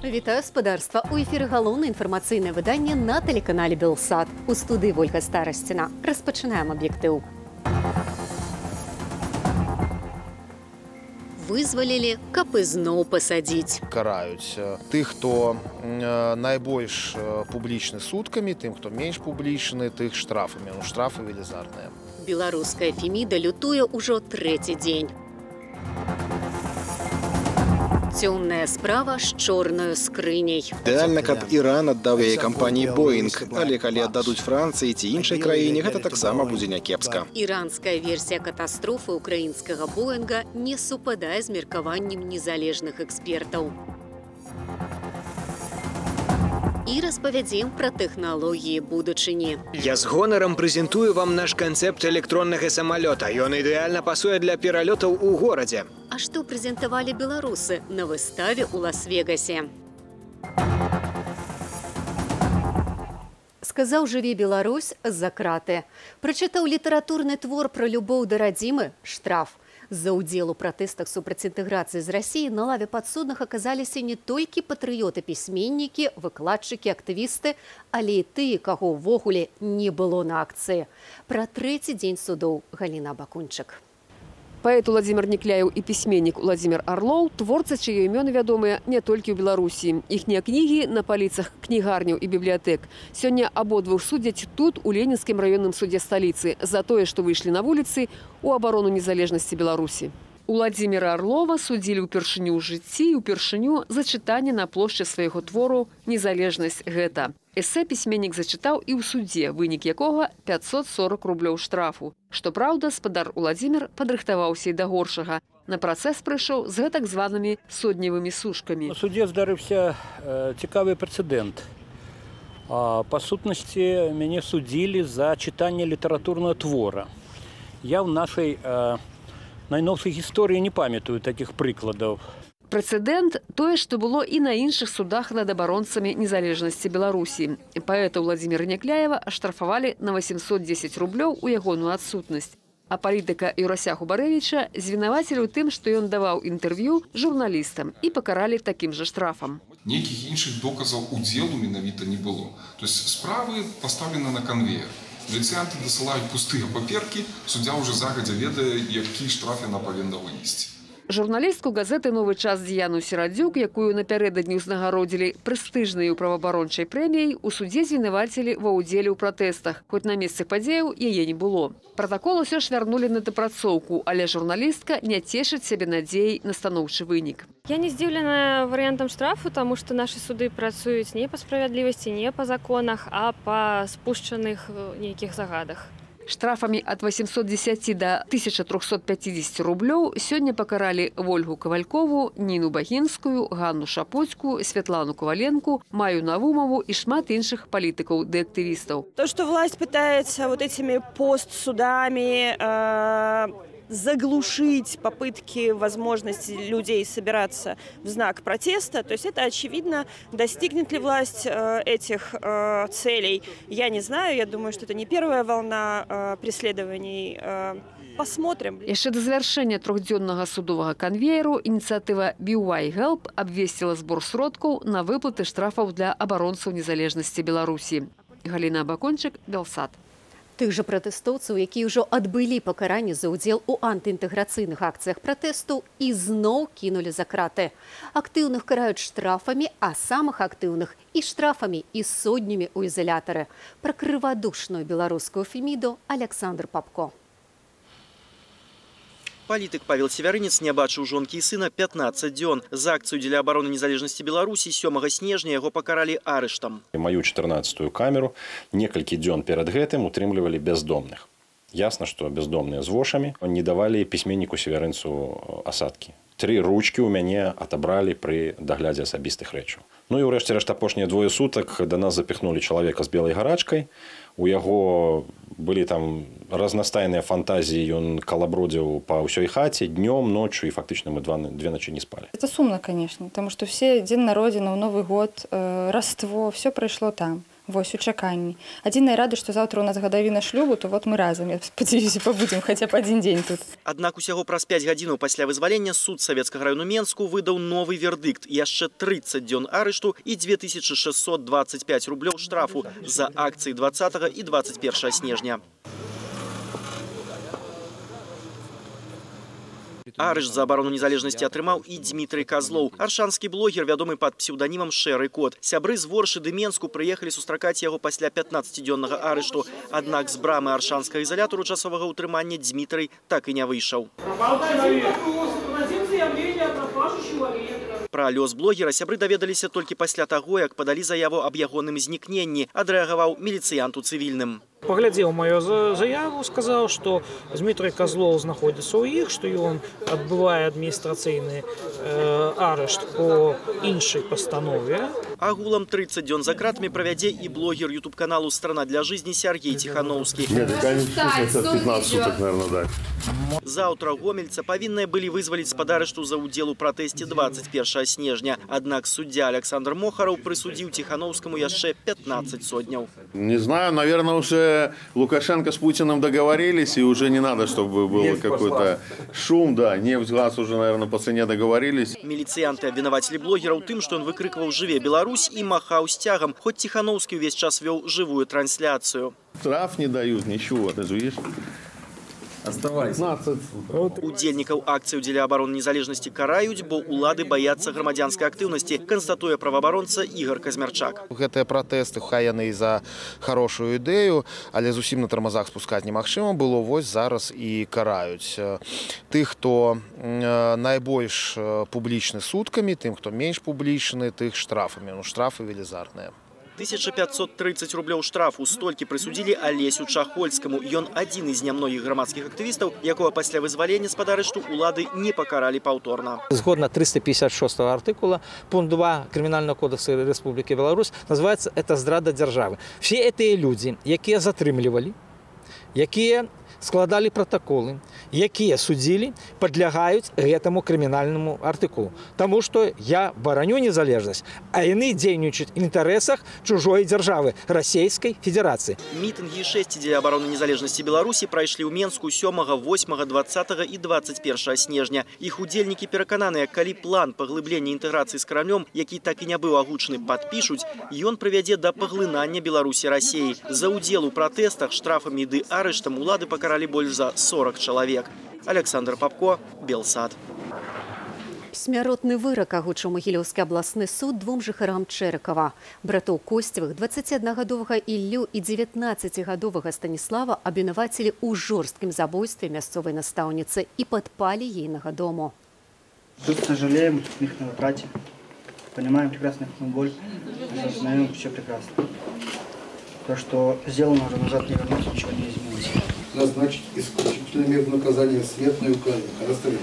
Вітаю спадарства. У эфіры галоўнае інфармацыйнае выданне на тэлеканале Белсат. У студыі Вольга Старасціна. Распачынаем аб'ектыў. Вызвалілі, каб ізноў пасадзіць. Караюць тых, хто найбольш публічны суткамі, тым, хто менш публічны, тых штрафамі. Штрафы велізарныя. Беларуская Феміда лютуе ўжо трэці дзень. Цёмная справа з чорнаю скрыняй. Ідэальна, каб Іран аддаў яе кампаніі «Боінг», але калі аддадуць Францыі ці іншай краіне, гэта таксама будзе някепска. Іранская версія катастрофы украінскага «Боінга» не супадае з меркаваннем незалежных экспертаў. І распавядзем пра тэхналогіі будучыні. Я з гонарам прэзентую вам наш канцэпт электроннага самалёта. Ён ідэальна пасуе для пералётаў у горадзе. А што прэзентавалі беларусы на выставе ў Лас-Вегасе? Сказаў «Жыве Беларусь» з-за краты. Прачытаў літаратурны твор пра любоў да радзімы – штраф. За ўдзел у пратэстах супраць інтэграцыі з Расіі на лаве падсудных аказаліся не толькі патрыёты-пісьменнікі, выкладчыкі, актывісты, але і тыя, каго ўвогуле не было на акцыі. Пра трэці дзень судоў Галіна Бакунчык. Паэт Уладзімір Некляеў і пісьменнік Уладзімір Арлоў – творцы, чые імёны вядомыя не толькі ў Беларусі. Іхнія кнігі на паліцах кнігарняў і бібліятэк. Сёння абодвух судзяць тут, у Ленінскім раённым судзе сталіцы, за тое, што выйшлі на вуліцы у абарону незалежнасці Беларусі. Уладзіміра Арлова судзілі ўпершыню ў жыцці і ўпершыню за чытанне на плошчы свайго твору «Незалежнасць гэта». Эсэ пісьменнік зачытаў і ў судзе, вынік якога 540 рублёў штрафу. Што праўда, спадар Уладзімір падрыхтаваўся і да горшага. На працэс прыйшоў з гэтак званымі содневымі сушкамі. На судзе здарыўся цікавы прэцэдэнт. Па сутнасці, мяне судзілі за чытанне літаратурнага твора. Я ў нашай найноўшай гісторыі не памятаю такіх прыкладаў. Прэцэдэнт – тое, што было і на іншых судах над абаронцамі незалежнасці Беларусі. Паэта Уладзіміра Некляева аштрафавалі на 810 рублёў у ягоную адсутнасць. А палітыка Юрася Хубарэвіча звінавацілі ў тым, што ён даваў інтэрв'ю журналістам і пакаралі такім жа штрафам. Нейкіх іншых доказаў удзелу менавіта не было. То есть справы пастаўлены на канвеер. Міліцыянты дасылаюць пустыя паперкі, суддзя ўжо загадзя ведае, які штраф яна павінна вынесці. Журналістку газеты «Новы час» Діяну Серадзюк, якую напярэдадні ўзнагародзілі прэстыжнай праваабарончай прэміяй, у судзе звінавацілі ва ўдзеле ў пратэстах, хоць на месцы падзеяў яе не было. Пратакол усё ж вярнулі на дапрацоўку, але журналістка не цешыць сябе надзеяй на станоўчы вынік. Я не здзіўлена варыянтам штрафу, таму што нашы суды працуюць не па справядлівасці, не па законах, а па спушчаных нейкіх загадах. Штрафамі ад 810 до 1350 рублёў сёння пакаралі Вольгу Кавалькову, Ніну Багінскую, Ганну Шапоцьку, Святлану Коваленку, Маю Навумову и шмат іншых палітыкаў ды актывістаў. То, что власть пытается вот этими постсудами заглушить попытки, возможности людей собираться в знак протеста. То есть это очевидно. Достигнет ли власть этих целей, я не знаю. Я думаю, что это не первая волна преследований. Посмотрим. Яшчэ да завяршэння трохдзённага судовага канвееру ініцыятыва BY Help абвесціла збор сродкаў на выплаты штрафаў для абаронцаў незалежнасці Беларусі. Галіна Бакунчык, Белсат. Тых жа пратэстоўцаў, якія ўжо адбылі пакаранне за ўдзел у антыінтэграцыйных акцыях пратэсту, ізноў кінулі за краты. Актыўных караюць штрафамі, а самых актыўных і штрафамі, і сотнямі ў ізалятары. Пра крывадушную беларускую Феміду Александр Папко. Палітык Павел Севярынец не бачыў жонкі і сына 15 дзён. За акцыю дзеля абароны незалежнасці Беларусі 7 снежня яго пакаралі арыштам. Маю 14-ю камеру некалькі дзён перад гэтым утрымлівалі бяздомных. Ясна, што бяздомныя з вошамі не давалі пісьменніку Севярынцу асадкі. 3 ручкі ў мяне атабралі пры даглядзе асабістых рэчаў. Ну і ўрэшце рэшт апошнія 2 сутак да нас запіхнулі чалавека з белай гарачкай. У яго былі там разнастайныя фантазіі, ён калабродзіў па ўсёй хаце днём, ноччу, і фактычна мы 2 ночы не спалі. Это сумно, конечно, потому что все День Народина, Новый год, Рождество, все прошло там. Вось у чаканні. Адзіная рада, што заўтра у нас гадавіна шлюбу, то вот мы разам, я спадзяюся, пабудзем хаця б адзін дзень тут. Аднак усяго праз 5 гадзінаў пасля вызвалення суд Савецкага району Менску выдаў новы вердыкт. Яшчэ 30 дзён арышту і 2625 рублёў штрафу за акцыі 20 і 21 снежня. Арышт за абарону незалежнасці атрымаў і Дмітрый Козлоў. Аршанскі блогер, вядомы пад псеўданімам Шэры Кот. Сябры з Воршы ды Менску прыехалі сустракаць яго пасля 15-дзённага арышту. Аднак з брамы аршанскага ізалятару часовага ўтрымання Дмітрый так і не выйшаў. Пра лёс блогера сябры даведаліся толькі пасля таго, як падалі заяву аб ягоным знікненні, адрэагаваў міліцыянт у цывільным. Паглядзеў мою заяву, сказаў, што Дмітрый Козлоў знаходзіцца ў іх, што ён адбывае адміністрацыйны арышт по іншай пастанове. Агулам 30 дзён за кратамі правядзе і блогер ютуб-каналу «Страна для жизни» Сергей Тихановский. Заўтра гомельца павінныя былі вызваліць з-пад арышту за ўдзел у пратэсце 21 снежня. Аднак суддзя Александр Мохараў прысудзіў Тихановскому яшчэ 15 сотняў. Не знаю, наверное, уже Лукашенко с Путиным договорились, и уже не надо, чтобы был какой-то шум, да, нефть, газ уже, наверное, по цене договорились. Міліцыянты абвінавацілі блогера ў тым, што ён выкрыкваў «Жыве Беларусь» і махаў сцягам, хоць Тихановскі ўвесь час вёў жывую трансляцыю. Штраф не дают, ничего, ты же видишь? Удзельнікаў акцыяў дзеля абароны незалежнасці караюць, бо ўлады баяцца грамадзянскай актыўнасці, канстатуе праваабаронца Ігор Казмярчак. Гэтыя пратэсты, хай яны і за хорошую ідэю, але зусім на тармазах спускаць немагчыма было, вось зараз і караюць. Тых, хто найбольш публічны суткамі, тым, хто менш публічны, тых штрафамі. Ну, штрафы велізарныя. 1530 рублёў штрафу столькі прысудзілі Алесю Чахольскаму. Ён адзін з нямногіх грамадскіх актывістаў, якога пасля вызвалення з-пад арышту улады не пакаралі паўторна. Згодна 356 артыкула, пункт 2 Криминального кодекса Республики Беларусь, называется это здрада державы. Все эти люди, якія затрымлівалі, якія складали протоколы, якія судзілі, падлягаюць гэтаму крымінальнаму артыкулу. Таму што я бараню незалежнасць, а яны дзейнічаюць в інтарэсах чужой дзяржавы, Расійскай Федэрацыі. Мітынгі 6 дзеля абароны незалежнасці Беларусі прайшлі ў Менску 7, 8, 20 і 21 снежня. Іх удзельнікі перакананыя, калі план паглыблення інтэграцыі з Крамлём, які так і не быў агучаны, падпішуць, ён прывядзе да паглынання Беларусі Расіяй. За ўдзел у пратэстах, штрафамі ды арыштам улады пакаралі больш за 40 чалавек. Александр Попко, Белсад. Смяротны вырак агучыў Магілёўскі абласны суд двум жыхарам Чэрыкава. Братоў Косцевых, 21-гадовага Іллю і 19-гадовага Станіслава абвінавацілі ў жорсткім забойстве мясцовай настаўніцы і падпалі ейнага дому. Тут сожалеем их на утрате. Понимаем прекрасно их боль. Знаем, все прекрасно. То, что сделано, уже назад не вернуть, ничего не изменить. Назначить исключительный мер наказания смертной казни, расстрел.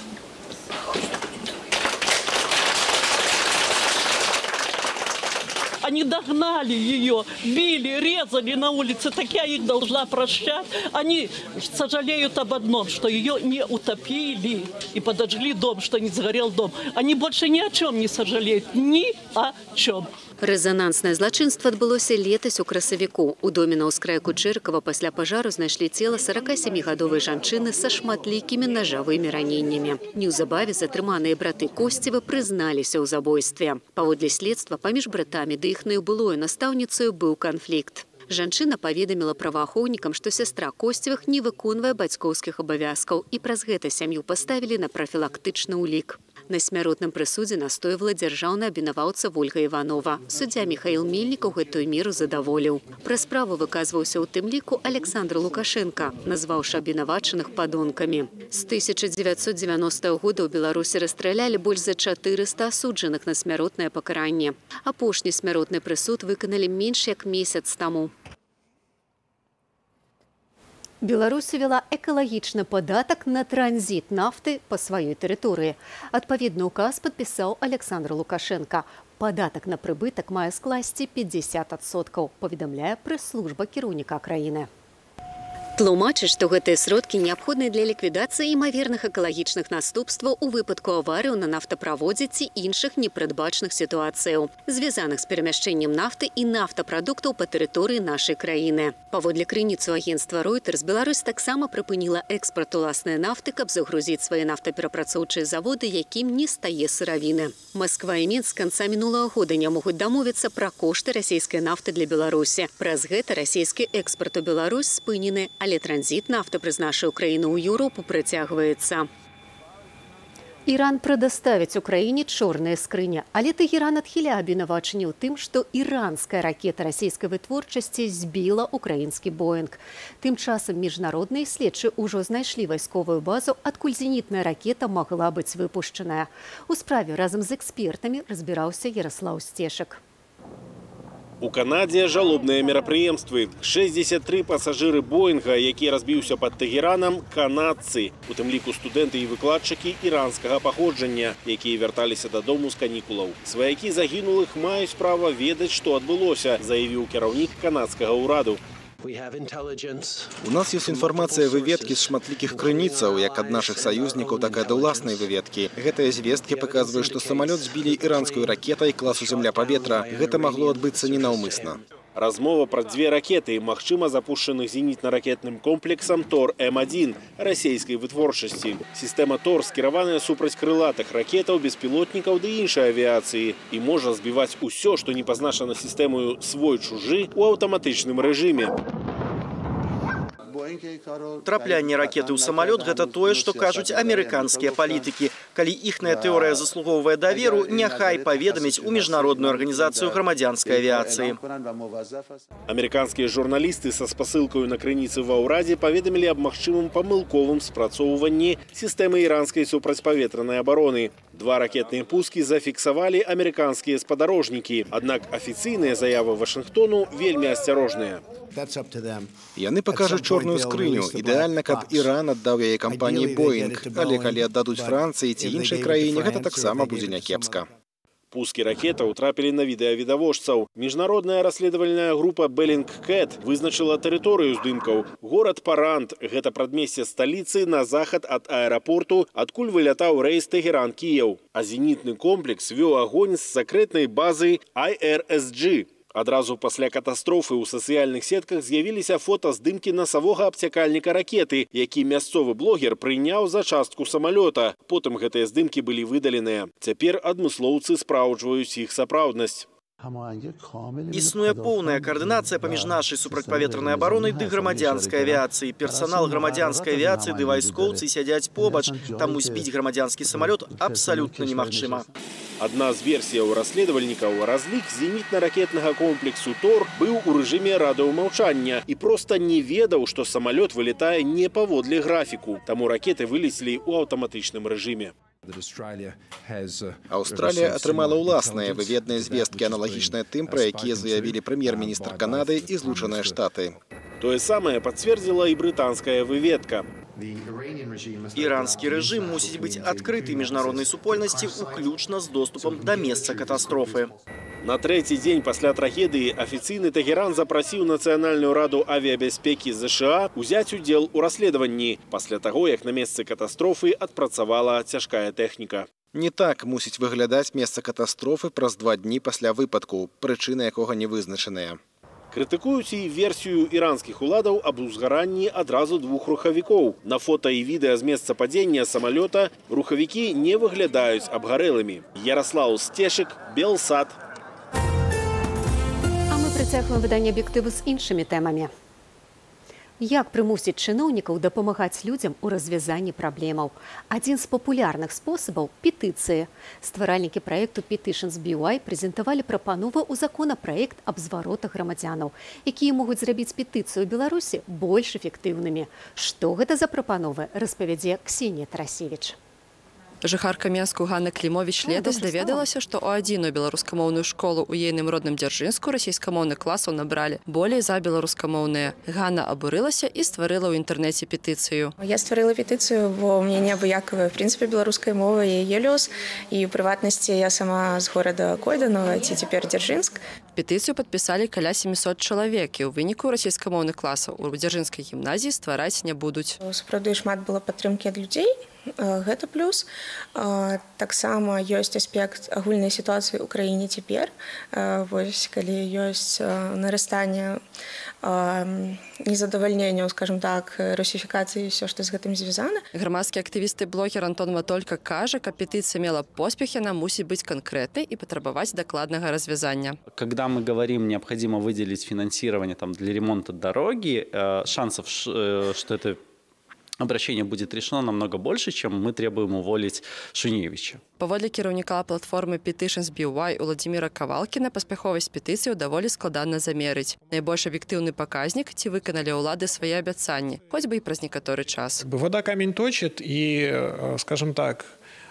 Они догнали ее, били, резали на улице, так я их должна прощать. Они сожалеют об одном, что ее не утопили и подожгли дом, что не сгорел дом. Они больше ни о чем не сожалеют, ни о чем. Рэзананснае злачынства адбылося летась у красавіку. У доме на ўскрайку Чэрыкава пасля пажару знайшлі цела 47-гадовай жанчыны са шматлікімі нажавымі раненнямі. Неўзабаве затрыманыя браты Косцевы прызналіся ў забойстве. Паводле следства паміж братамі ды іхнаю былою настаўніцаю быў канфлікт. Жанчына паведаміла праваахоўнікам, што сястра Косцевых не выконвае бацькоўскіх абавязкаў і праз гэта сям'ю паставілі на прафілактычны ўлік. На смяротным прысудзе настойвала дзяржаўны абвінаваўца Вольга Іванова. Суддзя Міхаіл Мельнікаў гэтую меру задаволіў. Пра справу выказваўся ў тым ліку Александр Лукашенко, назваўшы абвінавачаных падонкамі. З 1990 года ў Беларусі расстралялі больш за 400 асуджаных на смяротнае пакаранне. Апошні смяротны прысуд выканалі менш як месяц таму. Беларусь увяла экалагічны падатак на транзіт нафты па сваёй тэрыторыі. Адпаведны ўказ падпісаў Александр Лукашенко. Падатак на прыбытак мае скласці 50%, паведамляе прэс-служба кіраўніка краіны. Тлумачыць, што гэтыя сродкі неабходныя для ліквідацыі імаверных экалагічных наступстваў у выпадку аварыяў на нафтаправодзе ці іншых непрадбачаных сітуацыяў, звязаных з перамяшчэннем нафты і нафтапрадуктаў па тэрыторыі нашай краіны. Паводле крыніцу агенцтва Reuters, Беларусь таксама прыпыніла экспарт уласнай нафты, каб загрузіць свае нафтаперапрацоўчыя заводы, якім не стае сыравіны. Масква і Мінск з канца мінулага года не могуць дамовіцца пра кошты расійскай нафты для Беларусі. Праз гэта расійскі экспарт у Беларусь спынены, але транзит нафты праз нашу краіну ў Еўропу працягваецца. Іран прадаставіць Украіне чорная скрыня, але Тэгеран адхіляе абвінавачанне ў тым, што іранская ракета расійскай вытворчасці збіла украінскі Боінг. Тым часам міжнародныя следчы ўжо знайшлі вайсковую базу, адкуль зенітная ракета магла быць выпушчаная. У справе разам з экспертамі разбіраўся Ярослаў Сцешак. У Канадзе жалобныя мерапрыемствы. 63 пасажыры Боінга, які разбіўся пад Тэгеранам, канадцы. У тым ліку студэнты і выкладчыкі іранскага паходжання, якія вярталіся дадому з канікулаў. Сваякі загінулых маюць права ведаць, што адбылося, заявіў кіраўнік канадскага ўраду. У нас есть информация выведки з шматлікіх крыніцаў, як ад наших союзнікаў, так і ад уласнай выведкі. Гэтыя звесткі паказваюць, што самалёт збілі іранскую ракетай класу земля-паветра. Гэта магло адбыцца ненаўмысна. Размова пра дзве ракеты, магчыма запушчаных зенітна-ракетным комплексам ТОР-М1 расійскай вытворчасці. Сістэма ТОР скіраваная супраць крылатых ракетаў, беспілотнікаў ды іншай авіяцыі і можа збіваць усё, што не пазначана сістэмаю свой-чужы ў аўтаматычным рэжыме. Траплянне ракеты ў самалёт – гэта тое, што кажуць амерыканскія палітыкі. Калі іхная тэорыя заслугоўвае даверу, няхай паведаміць у міжнародную арганізацыю грамадзянскай авіяцыі. Амерыканскія журналісты са спасылкаю на крыніцы ва ўрадзе паведамілі аб магчымым памылковым спрацоўванні сістэмы іранскай супрацьпаветранай абароны. Два ракетныя пускі зафіксавалі амерыканскія спадарожнікі. Аднак афіцыйныя заявы Вашынгтону вельмі асцярожныя. Яны пакажуць чорную скрыню. Ідэальна, каб Іран аддаў яе кампаніі Боінг. Але калі аддадуць Францыі ці іншай краіне, гэта таксама будзе някепска. Пускі ракетаў трапілі на відэа відавочцаў. Міжнародная расследавальная група Bellingcat вызначыла тэрыторыю здымкаў. Горад Парант – гэта прадмесце сталіцы на захад ад аэрапорту, адкуль вылятаў рэйс Тэгеран-Кіеў. А зенітны комплекс вёў агонь з сакрэтнай базы IRSG. Адразу пасля катастрофы ў сацыяльных сетках з'явіліся фота здымкі насавога абцякальніка ракеты, які мясцовы блогер прыняў за частку самалёта. Потым гэтыя здымкі былі выдаленыя. Цяпер адмыслоўцы спраўджваюць іх сапраўднасць. Існуе поўная каардынацыя паміж нашай супрацьпаветранай абаронай ды грамадзянскай авіяцыі. Персанал грамадзянскай авіяцыі ды вайскоўцы сядзяць побач, таму збіць грамадзянскі самалёт абсалютна немагчыма. Адна з версіяў расследавальнікаў – разлік зенітна-ракетнага комплексу ТОР быў у рэжыме радыёмаўчання і проста не ведаў, што самалёт вылетае не паводле графіку. Таму ракеты вылецелі ў аўтаматычным рэжыме. Аўстралія атрымала ўласныя выведныя звесткі, аналагічныя тым, пра якія заявілі прэм'ер-міністр Канады і Злучаныя Штаты. Тое самае пацвердзіла і брытанская выведка. Іранскі рэжым мусіць быць адкрыты міжнароднай супольнасці, уключна з доступам да месца катастрофы. На трэці дзень пасля трагедыі афіцыйны Тэгеран запрасіў Нацыянальную раду авіябяспекі ЗША узяць удзел у расследаванні, пасля таго, як на месцы катастрофы адпрацавала цяжкая тэхніка. Не так мусіць выглядаць месца катастрофы праз 2 дні пасля выпадку, прычыны якога не вызначаныя. Крытыкуюць і версію іранскіх уладаў аб узгаранні адразу 2 рухавікоў. На фота і відэа з месца падзення самалёта рухавікі не выглядаюць абгарэлымі. Ярослаў Сцешак, Белсат. Працягваем выданне аб'ектыву з іншымі тэмамі. Як прымусіць чыноўнікаў дапамагаць людзям у развязанні праблемаў? Адзін з папулярных спосабаў – петыцыі. Стваральнікі праекту Petitions BY прэзентавалі прапанову ў законапраект аб зваротах грамадзянаў, якія могуць зрабіць петыцыю ў Беларусі больш эфектыўнымі. Што гэта за прапановы, распавядзе Ксенія Тарасевіч. Жыхарка Менску Ганна Клімовіч летась даведалася, што ў адзіную беларускамоўную школу ў ейным родным Дзяржынску расійскамоўных класаў набралі болей за беларускамоўныя. Ганна абурылася і стварыла ў інтэрнэце петыцыю. Я стварыла петыцыю, бо мне неабыякавая, в прынцыпе, беларуская мова і яе лёс. І ў прыватнасці я сама з горада Койданова, ці цяпер Дзяржынск. Петыцыю падпісалі каля 700 чалавек, і ў выніку расійскамоўных класаў у Дзяржынскай гімназіі ствараць не будуць. Сапраўды шмат было падтрымкі ад людзей. Гэта плюс. Таксама ёсць аспект агульнай сітуацыі ў краіне цяпер. Вось, калі ёсць нарастанне незадавальненняў, скажем так, русіфікацыі і ўсё, што з гэтым звязана. Грамадскі актывіст і блогер Антон Ватолька кажа, каб петыцыя мела поспех, яна мусіць быць канкрэтнай і патрабаваць дакладнага развязання. Когда мы говорим, необходимо выделить финансирование для ремонта дороги, шансов, что это обращение будет решено, намного больше, чем мы требуем уволить Шуневича. Паводле кіраўніка платформы Petitions BY Уладзіміра Кавалкіна паспяховасць петыцыяў даволі складана замерыць. Найбольш аб'ектыўны паказнік, ці выканалі ўлады свае абяцанні, хоць бы і праз некаторы час. Вода камень точит, и, скажем так,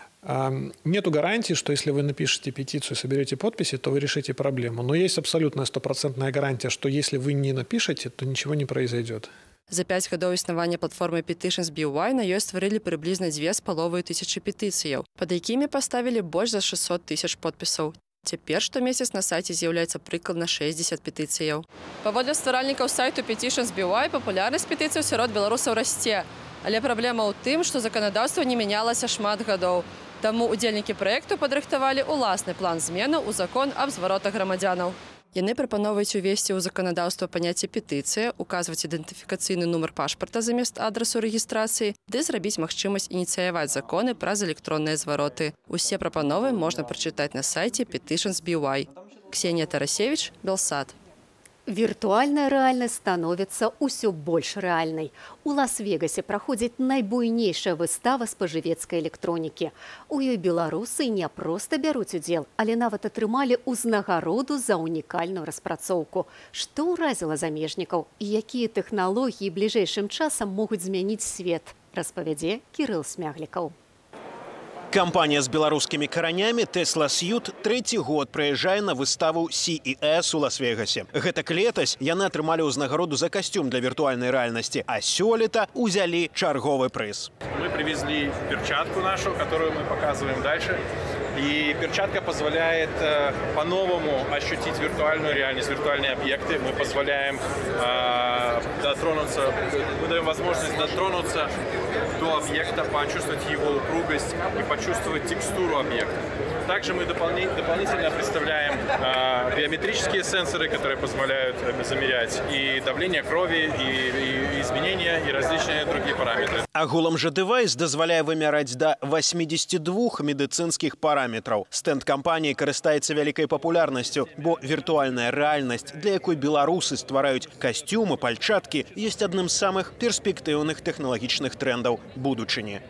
нету гарантии, что если вы напишете петицию, соберете подписи, то вы решите проблему. Но есть абсолютная 100% гарантия, что если вы не напишете, то ничего не произойдет. За 5 гадоў існавання платформы Petitions BY на ёй стварылі прыблізна 2500 петыцыяў, пад якімі паставілі больш за 600 000 подпісаў. Цяпер штомесяц на сайце з'яўляецца прыкладна 60 петыцыяў. Паводле стваральнікаў сайту Petitions BY папулярнасць петыцыяў сярод беларусаў расце. Але праблема ў тым, што заканадаўства не мянялася шмат гадоў. Таму удзельнікі праекту падрыхтавалі ўласны план зменаў у закон аб зваротах грамадзянаў. Яны прапановваюць увесці ў заканадаўства паняцце петыцыя, указваць ідэнтыфікацыйны нумар пашпарта замест адрасу рэгістрацыі, ды зрабіць магчымасць ініцыяваць законы праз электронныя звароты. Усе прапановы можна прачытаць на сайце Petitions BY. Ксенія Тарасевіч, Белсат. Віртуальная рэальнасць становіцца ўсё больш рэальнай. У Лас-Вегасе праходзіць найбуйнейшая выстава спажывецкай электронікі. У ёй беларусы не проста бяруць удзел, але нават атрымалі ўзнагароду за унікальную распрацоўку. Што ўразіла замежнікаў і якія тэхналогіі бліжэйшым часам могуць змяніць свет, распавядзе Кірыл Смяглікаў. Компания с белорусскими коранями Tesla Suit третий год прыязджае на выставу CES у Лас-Вегасе. Гэтак летась яны атрымалі ўзнагароду за костюм для виртуальной реальности, а сёлета узялі чарговый прыз. Мы привезли перчатку нашу, которую мы показываем дальше. И перчатка позволяет по-новому ощутить виртуальную реальность, виртуальные объекты. Мы позволяем дотронуться, мы даем возможность дотронуться до объекта, почувствовать его упругость и почувствовать текстуру объекта. Также мы дополнительно представляем биометрические сенсоры, которые позволяют замерять и давление крови, и изменения, и различные другие параметры. Агулам жа дэвайс дазваляе вымяраць да 82 медыцынскіх параметраў. Стэнд кампаніі карыстаецца вялікай папулярнасцю, бо віртуальная рэальнасць, для якой беларусы ствараюць касцюмы, пальчаткі, ёсць адным з самых перспектыўных тэхналагічных трендаў будучыні.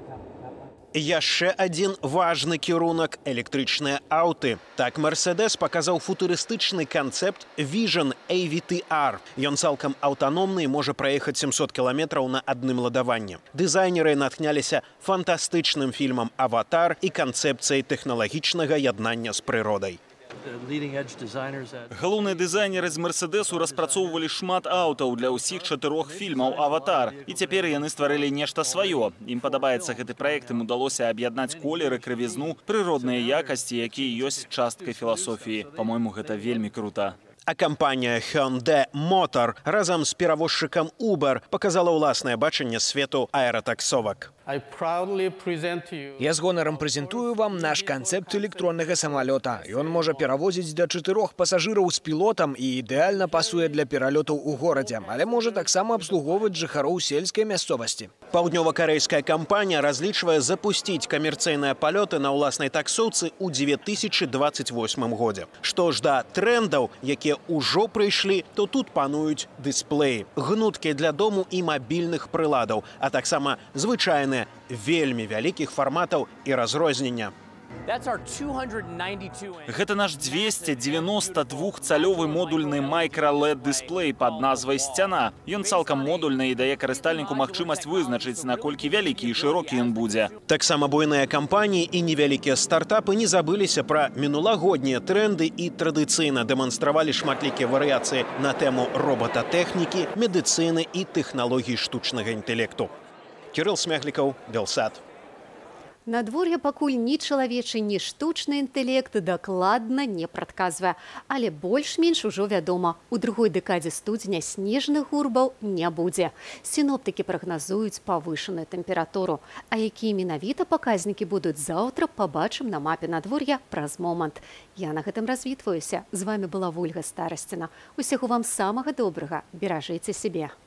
Яшчэ адзін важны кірунак – электрычныя аўты. Так Mercedes паказаў футурыстычны канцэпт Vision AVTR. Ён цалкам аўтаномны і можа праехаць 700 кіламетраў на адным ладаванні. Дызайнеры натхняліся фантастычным фільмам «Аватар» і канцэпцыяй тэхналагічнага яднання з прыродай. Галоўныя дызайнеры з Мерседесу распрацоўвалі шмат аўтаў для ўсіх 4 фільмаў «Аватар». І цяпер яны стварылі нешта сваё. Ім падабаецца гэты праект, ім удалося аб'яднаць колеры, крывізну, прыродныя якасці, якія ёсць часткай філасофіі. Па-мойму, гэта вельмі крута. А кампанія Hyundai Motor разам з перавозчыкам Uber паказала ўласнае бачанне свету аэратаксовак. Я з гонарам прэзентую вам наш канцэпт электроннага самалёта. Ён можа перавозіць да 4 пасажыраў з пілотам і ідэальна пасуе для пералётаў у горадзе, але можа таксама абслугоўваць жыхароў сельскай мясцовасці. Паўднёва-карэйская кампанія разлічвае запусціць камерцыйныя палёты на ўласнай таксоўцы ў 2028 годзе. Што ж да трендаў, якія ўжо прыйшлі, то тут пануюць дысплеі, гнуткія для дому і мабільных прыладаў, а таксама звычайныя вельмі вялікіх фарматаў і разрознення. Гэта наш 292-цалёвы модульны майкра-LED-дысплей пад назвай «Сцяна». Ён цалкам модульны і дае карыстальніку магчымасць вызначыць, наколькі вялікі і шырокі ён будзе. Таксама буйныя кампаніі і невялікія стартапы не забыліся пра мінулагоднія тренды і традыцыйна дэманстравалі шматлікія варыяцыі на тэму роботатэхнікі, медыцыны і тэхналогій штучнага інтэлекту. Кірыл Смяглікаў, Белсат. Надвор'е пакуль ні чалавечы, ні штучны інтэлект дакладна не прадказвае. Але больш-менш ужо вядома, у другой дэкадзе студзеня снежных гурбаў не будзе. Сіноптыкі прагназуюць павышаную тэмпературу. А якія менавіта паказнікі будуць заўтра, пабачым на мапе надвор'я праз момант. Я на гэтым развітваюся. З вамі была Вольга Старасціна. Усяго вам самага добрага. Беражыце сябе.